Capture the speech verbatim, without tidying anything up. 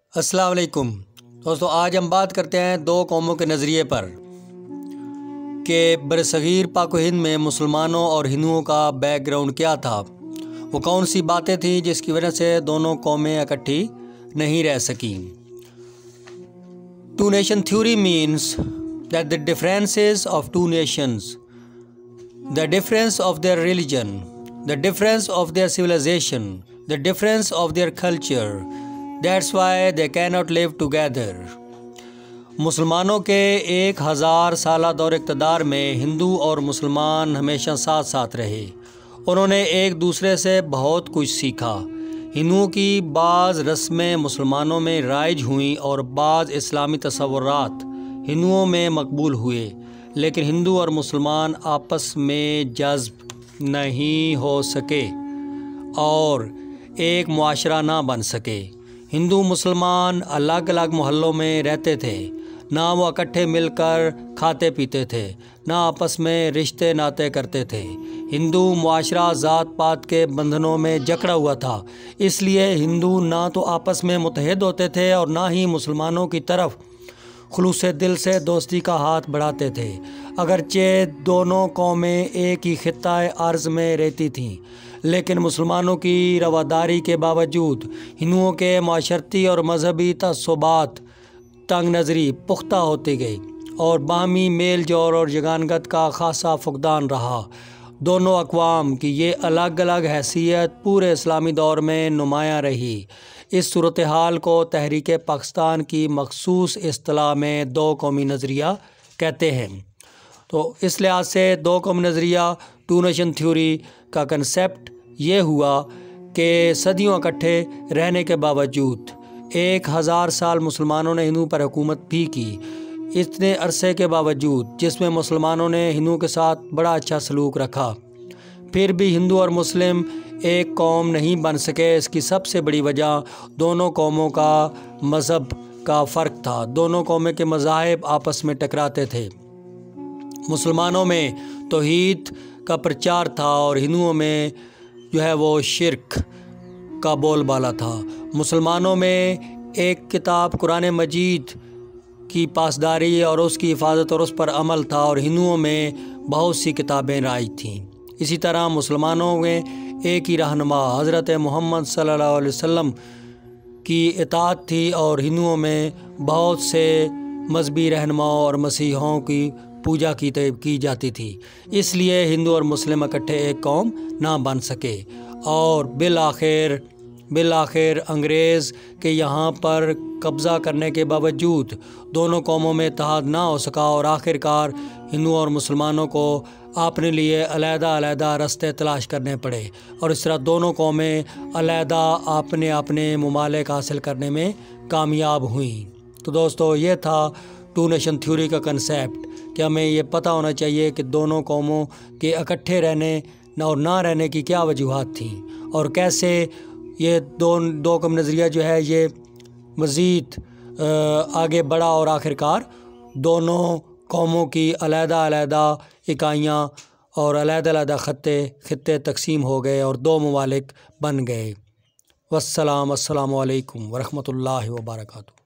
अस्सलाम वालेकुम दोस्तों, आज हम बात करते हैं दो कौमों के नज़रिए पर कि बरसगीर पाक व हिंद में मुसलमानों और हिंदुओं का बैकग्राउंड क्या था। वो कौन सी बातें थीं जिसकी वजह से दोनों कौमें इकट्ठी नहीं रह सकीं। Two nation theory means that the differences of two nations, the difference of their religion, the difference of their civilisation, the difference of their culture, that's why they can not live together. मुसलमानों के एक हज़ार साल दौर इक़्तिदार में हिंदू और मुसलमान हमेशा साथ साथ रहे। उन्होंने एक दूसरे से बहुत कुछ सीखा। हिंदुओं की बाज़ रस्में मुसलमानों में राइज हुईं और बाज़ इस्लामी तसव्वुरात हिंदुओं में मकबूल हुए, लेकिन हिंदू और मुसलमान आपस में जज़्ब नहीं हो सके और एक मुआशरा ना बन सके। हिंदू मुसलमान अलग अलग मोहल्लों में रहते थे, ना वो इकट्ठे मिलकर खाते पीते थे, ना आपस में रिश्ते नाते करते थे। हिंदू मुआशरा ज़ात पात के बंधनों में जकड़ा हुआ था, इसलिए हिंदू ना तो आपस में मुत्तहिद होते थे और ना ही मुसलमानों की तरफ खुलूस दिल से दोस्ती का हाथ बढ़ाते थे। अगरचे दोनों कौमें एक ही खित्ता अर्ज़ में रहती थीं, लेकिन मुसलमानों की रवादारी के बावजूद हिंदुओं के माशरती और मजहबी तसब्बुत तंग नज़री पुख्ता होती गई और बाहमी मेल जोल और यगानगत का खासा फुकदान रहा। दोनों अक़वाम की ये अलग अलग हैसियत पूरे इस्लामी दौर में नुमायाँ रही। इस सूरत हाल को तहरीक पाकिस्तान की मखसूस इस्तिलाह में दो कौमी नज़रिया कहते हैं। तो इस लिहाज से दो कौमी नज़रिया टू नेशन थ्योरी का कंसेप्ट ये हुआ कि सदियों इकट्ठे रहने के बावजूद एक हज़ार साल मुसलमानों ने हिंदुओं पर हुकूमत भी की। इतने अरसे के बावजूद जिसमें मुसलमानों ने हिंदुओं के साथ बड़ा अच्छा सलूक रखा, फिर भी हिंदू और मुस्लिम एक कौम नहीं बन सके। इसकी सबसे बड़ी वजह दोनों कौमों का मज़हब का फ़र्क था। दोनों कौमें के मज़ाहिब आपस में टकराते थे। मुसलमानों में तौहीद का प्रचार था और हिंदुओं में जो है वो शिर्क का बोलबाला था। मुसलमानों में एक किताब कुरान मजीद की पासदारी और उसकी हिफाजत और उस पर अमल था और हिंदुओं में बहुत सी किताबें राइज थीं। इसी तरह मुसलमानों में एक ही रहनुमा हज़रत मोहम्मद सल्लल्लाहु अलैहि वसल्लम की इताअत थी और हिंदुओं में बहुत से मजहबी रहनुमाओं और मसीहों की पूजा की की जाती थी। इसलिए हिंदू और मुस्लिम इकट्ठे एक कौम ना बन सके और बिल आखिर बिल आखिर अंग्रेज़ के यहाँ पर कब्ज़ा करने के बावजूद दोनों कौमों में इत्तेहाद ना हो सका और आखिरकार हिंदू और मुसलमानों को अपने लिए अलहदा अलहदा रास्ते तलाश करने पड़े और इस तरह दोनों कौमें अलहदा अपने अपने ममालिक हासिल करने में कामयाब हुईं। तो दोस्तों, ये था टू नेशन थ्योरी का कंसेप्ट कि हमें ये पता होना चाहिए कि दोनों कौमों के इकट्ठे रहने और ना रहने की क्या वजूहात थी और कैसे ये दो दो कौम नज़रिया जो है ये मज़ीद आगे बढ़ा और आखिरकार दोनों कौमों की अलहदा अलहदा इकाइयाँ और अलहदा अलहदा खत्ते खत्ते तकसीम हो गए और दो ममालिक बन गए। वस्सलाम अस्सलामु अलैकुम वरहमतुल्लाहि व बरकातुहू।